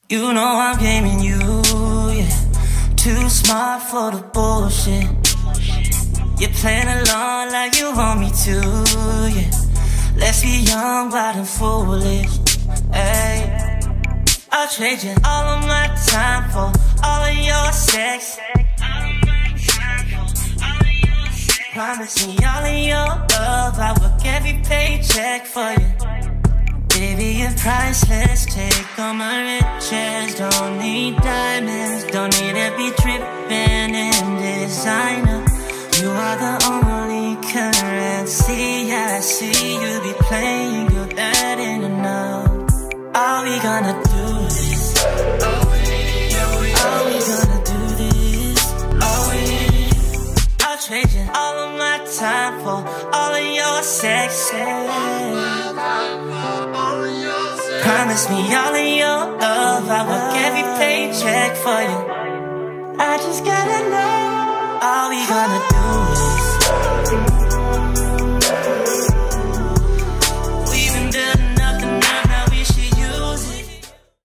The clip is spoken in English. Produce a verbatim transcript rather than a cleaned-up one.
You know I'm gaming you, yeah. Too smart for the bullshit. You're playing along like you want me to, yeah. Let's be young, wild and foolish, hey. I'll trade you all of my time for all of your sex. Promise me all of your love, I work every paycheck for you. Baby, you're priceless, take all my riches. Don't need diamonds, don't need to be dripping in designer. You are the only currency I see. You be playing, girl, that ain't enough. Are we gonna do this? Are we gonna do this? Are we? I'll trade you all of my time for all of your sex. Promise me all of your love, I work every paycheck for you. I just gotta know, are we gonna